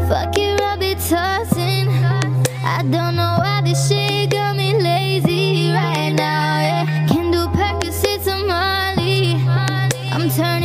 Fuck it, I'll be tossing. I don't know why this shit got me lazy right now, yeah. Can do Percocets or Molly. I'm turning